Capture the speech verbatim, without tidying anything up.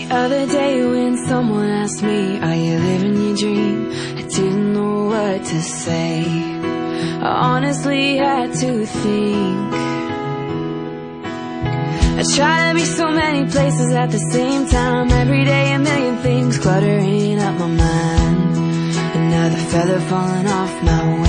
other day when someone asked me, are you living your dream? I didn't know what to say. I honestly had to think. I try to be so many places at the same time. Every day a million things cluttering up my mind. Another feather falling off my wing.